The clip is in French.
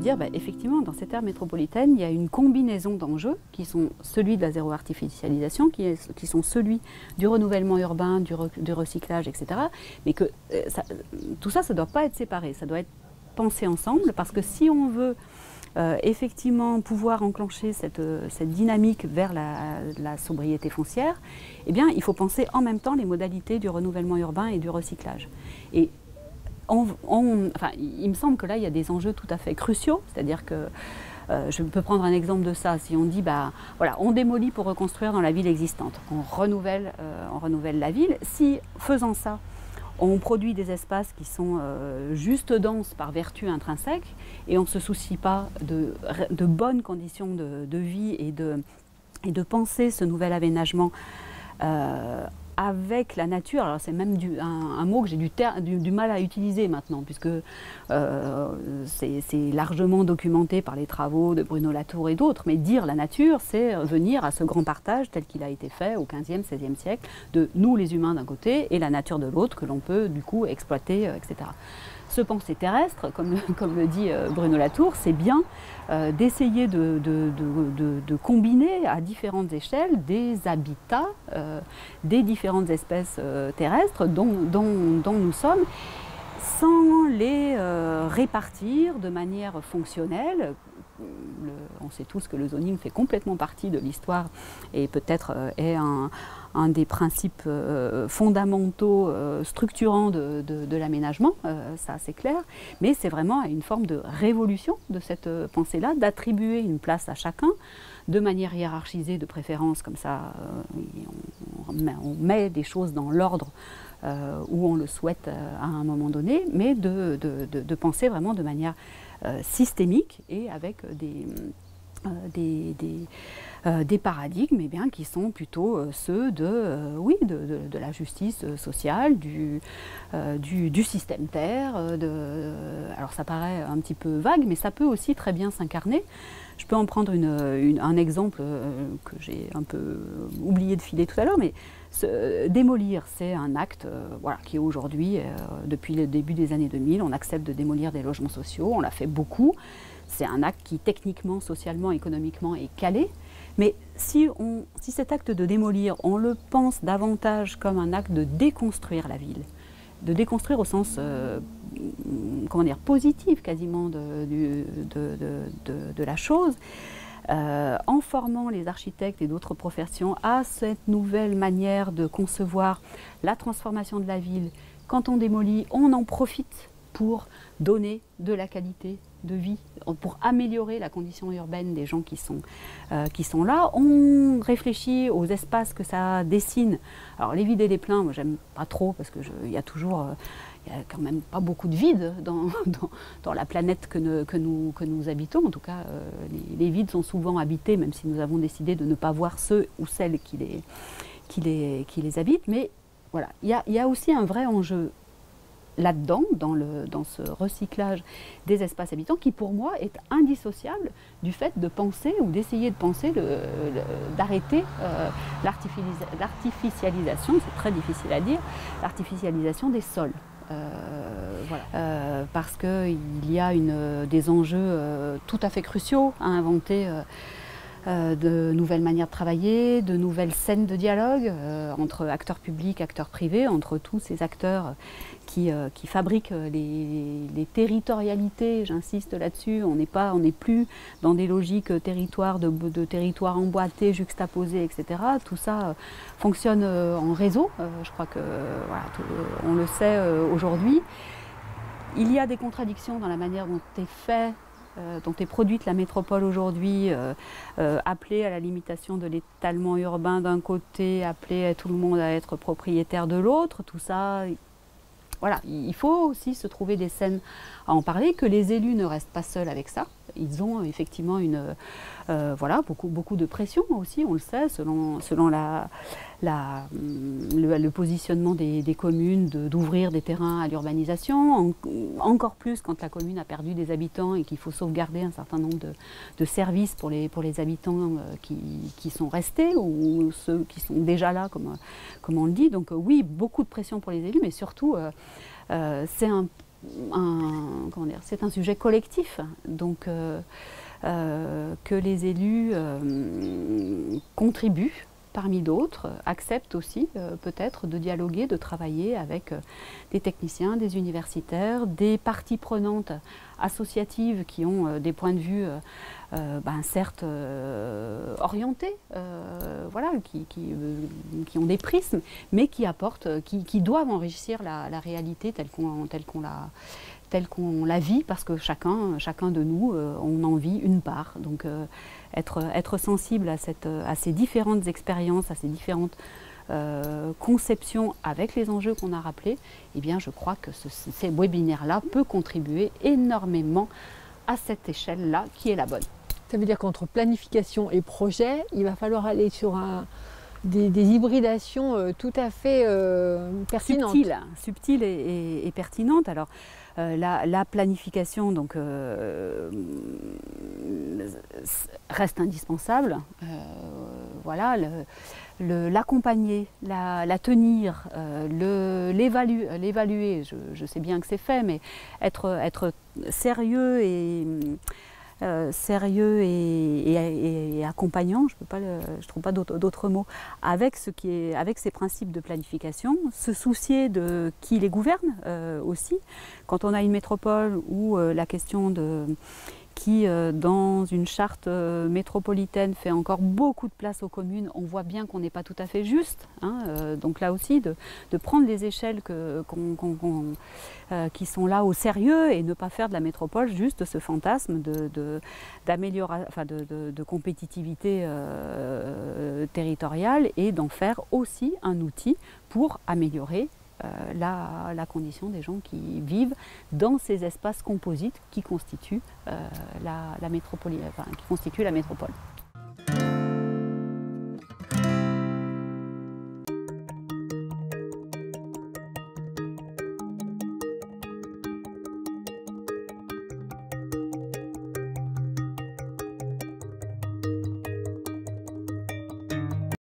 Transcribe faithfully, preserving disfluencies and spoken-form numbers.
dire, bah, effectivement, dans cette aire métropolitaine, il y a une combinaison d'enjeux qui sont celui de la zéro artificialisation, qui, est, qui sont celui du renouvellement urbain, du, re, du recyclage, et cetera. Mais que euh, ça, tout ça, ça ne doit pas être séparé, ça doit être pensé ensemble, parce que si on veut euh, effectivement pouvoir enclencher cette, cette dynamique vers la, la sobriété foncière, eh bien, il faut penser en même temps les modalités du renouvellement urbain et du recyclage. Et On, on, enfin, il me semble que là, il y a des enjeux tout à fait cruciaux, c'est-à-dire que euh, je peux prendre un exemple de ça. Si on dit, bah, voilà, on démolit pour reconstruire dans la ville existante, on renouvelle, euh, on renouvelle la ville. Si, faisant ça, on produit des espaces qui sont euh, juste denses par vertu intrinsèque et on ne se soucie pas de, de bonnes conditions de, de vie et de, et de penser ce nouvel aménagement euh, avec la nature. Alors c'est même du, un, un mot que j'ai du, du, du mal à utiliser maintenant, puisque euh, c'est largement documenté par les travaux de Bruno Latour et d'autres, mais dire la nature, c'est venir à ce grand partage tel qu'il a été fait au quinzième, seizième siècle, de nous les humains d'un côté et la nature de l'autre, que l'on peut du coup exploiter, et cetera. Ce penser terrestre, comme, comme le dit Bruno Latour, c'est bien euh, d'essayer de, de, de, de, de combiner à différentes échelles des habitats, euh, des différentes espèces euh, terrestres dont, dont, dont nous sommes, sans les euh, répartir de manière fonctionnelle. Le, on sait tous que le zoning fait complètement partie de l'histoire et peut-être euh, est un, un des principes euh, fondamentaux, euh, structurants de, de, de l'aménagement, euh, ça c'est clair, mais c'est vraiment une forme de révolution de cette pensée-là, d'attribuer une place à chacun, de manière hiérarchisée de préférence, comme ça euh, on, on, met, on met des choses dans l'ordre euh, où on le souhaite euh, à un moment donné, mais de, de, de, de penser vraiment de manière euh, systémique et avec des, euh, des, des, euh, des paradigmes eh bien, qui sont plutôt euh, ceux de, euh, oui, de, de, de la justice sociale, du, euh, du, du système terre. De, euh, alors ça paraît un petit peu vague, mais ça peut aussi très bien s'incarner. Je peux en prendre une, une, un exemple euh, que j'ai un peu oublié de filer tout à l'heure, mais ce, démolir, c'est un acte euh, voilà, qui aujourd'hui, euh, depuis le début des années deux mille, on accepte de démolir des logements sociaux, on l'a fait beaucoup. C'est un acte qui techniquement, socialement, économiquement est calé. Mais si, on, si cet acte de démolir, on le pense davantage comme un acte de déconstruire la ville, de déconstruire au sens euh, comment dire, positif quasiment de, de, de, de, de la chose, euh, en formant les architectes et d'autres professions à cette nouvelle manière de concevoir la transformation de la ville. Quand on démolit, on en profite pour donner de la qualité de vie, pour améliorer la condition urbaine des gens qui sont, euh, qui sont là. On réfléchit aux espaces que ça dessine. Alors les vides et les pleins, moi j'aime pas trop parce qu'il y a toujours, il euh, y a quand même pas beaucoup de vide dans, dans, dans la planète que, ne, que, nous, que nous habitons. En tout cas, euh, les, les vides sont souvent habités, même si nous avons décidé de ne pas voir ceux ou celles qui les, qui les, qui les habitent. Mais voilà, il y a, il y a aussi un vrai enjeu là-dedans, dans, le, dans ce recyclage des espaces habitants, qui pour moi est indissociable du fait de penser ou d'essayer de penser, d'arrêter euh, l'artificialisation, c'est très difficile à dire, l'artificialisation des sols. Euh, voilà. euh, parce qu'il y a une, des enjeux euh, tout à fait cruciaux à inventer, euh, Euh, de nouvelles manières de travailler, de nouvelles scènes de dialogue euh, entre acteurs publics, acteurs privés, entre tous ces acteurs qui, euh, qui fabriquent les, les territorialités, j'insiste là-dessus. On n'est pas, on n'est plus dans des logiques territoires de, de territoires emboîtés, juxtaposés, et cetera. Tout ça euh, fonctionne euh, en réseau. Euh, je crois que euh, voilà, tout, euh, on le sait euh, aujourd'hui. Il y a des contradictions dans la manière dont est fait Euh, dont est produite la métropole aujourd'hui, euh, euh, appelée à la limitation de l'étalement urbain d'un côté, appelée à tout le monde à être propriétaire de l'autre, tout ça, voilà, il faut aussi se trouver des scènes à en parler, que les élus ne restent pas seuls avec ça. Ils ont effectivement une, euh, voilà, beaucoup, beaucoup de pression aussi, on le sait, selon, selon la, la, le, le positionnement des, des communes d'ouvrir de, des terrains à l'urbanisation, en, encore plus quand la commune a perdu des habitants et qu'il faut sauvegarder un certain nombre de, de services pour les, pour les habitants euh, qui, qui sont restés ou ceux qui sont déjà là, comme, comme on le dit. Donc euh, oui, beaucoup de pression pour les élus, mais surtout, euh, euh, c'est un un, comment dire, c'est un sujet collectif. Donc euh, euh, que les élus euh, contribuent parmi d'autres, acceptent aussi euh, peut-être de dialoguer, de travailler avec euh, des techniciens, des universitaires, des parties prenantes associatives qui ont euh, des points de vue euh, euh, ben, certes euh, orientés, euh, voilà, qui, qui, euh, qui ont des prismes, mais qui apportent, qui, qui doivent enrichir la, la réalité telle qu'on telle qu'on la, telle qu'on la vit, parce que chacun, chacun de nous, euh, on en vit une part. Donc euh, être, être sensible à, cette, à ces différentes expériences, à ces différentes euh, conceptions avec les enjeux qu'on a rappelés, eh bien je crois que ce, ces webinaires-là peuvent contribuer énormément à cette échelle-là qui est la bonne. Ça veut dire qu'entre planification et projet, il va falloir aller sur un, des, des hybridations euh, tout à fait euh, pertinentes. Subtiles, subtiles et, et, et pertinentes. Alors, euh, la, la planification donc, euh, reste indispensable. Euh, voilà, l'accompagner, la, la tenir, euh, l'évaluer, je, je sais bien que c'est fait, mais être, être sérieux et... Euh, sérieux et, et, et accompagnant, je ne trouve pas d'autres mots, avec, ce qui est, avec ces principes de planification, se soucier de qui les gouverne euh, aussi. Quand on a une métropole où euh, la question de qui, euh, dans une charte euh, métropolitaine, fait encore beaucoup de place aux communes, on voit bien qu'on n'est pas tout à fait juste. Hein, euh, donc là aussi, de, de prendre les échelles que, qu'on, qu'on, qu'on, euh, qui sont là au sérieux et ne pas faire de la métropole juste ce fantasme de, de, d'amélioration, enfin de, de, de compétitivité euh, territoriale, et d'en faire aussi un outil pour améliorer Euh, la, la condition des gens qui vivent dans ces espaces composites qui constituent, euh, la, la métropole, enfin, qui constituent la métropole.